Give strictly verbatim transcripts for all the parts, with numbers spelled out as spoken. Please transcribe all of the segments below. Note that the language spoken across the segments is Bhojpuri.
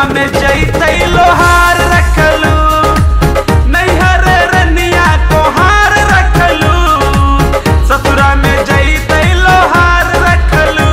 में जैतै लोहार रखलू, नैहर रनिया कोहार रखलू, ससुरा में जैतै लोहार रखलू।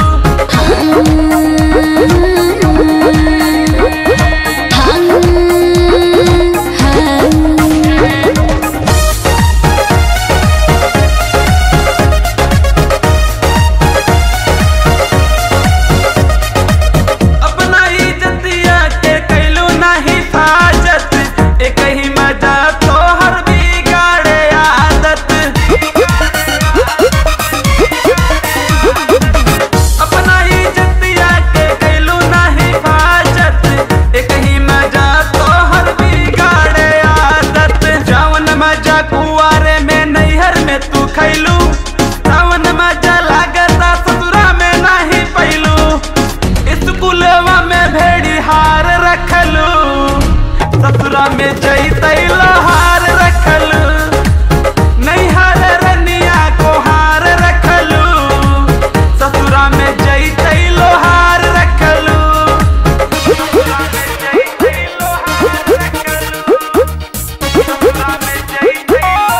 कुआरे में नैहर में तू खैलू, सावन मजा लागता ससुरा में नहीं पैलू, स्कूलवा में भेड़ी हार रखलू, ससुरा में जैतै लोहार रखलू, नैहर रनिया कोहार रखलू, ससुरा में जैतै लोहार रखलू, ससुरा में जैतै लोहार रखलू, ससुरा में जैतै।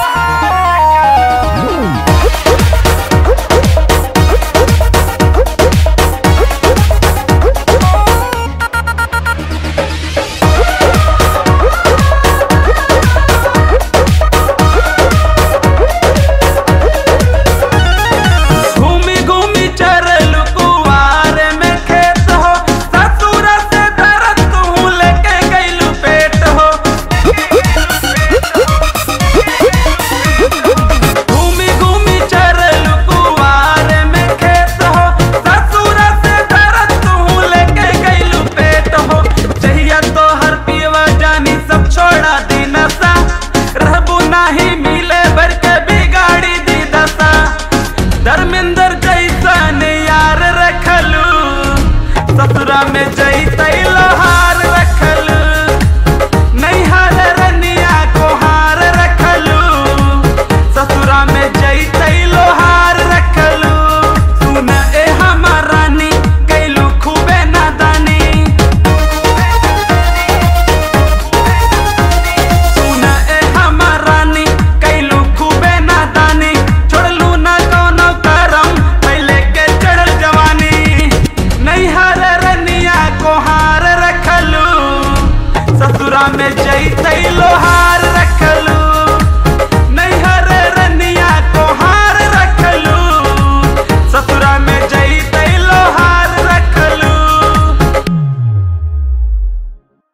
धर्मेंद्र जैसन यार रखलू, ससुरा में जैतै लोहार।